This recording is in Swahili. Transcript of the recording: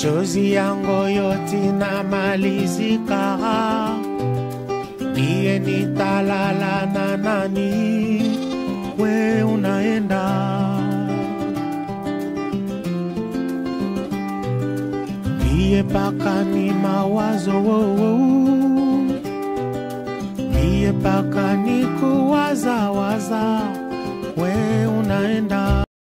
machozi yangu yote na malizika, niye nitalala na nani? We unaenda, niye paka ni mawazo, niye paka ni kuwaza waza. We unaenda,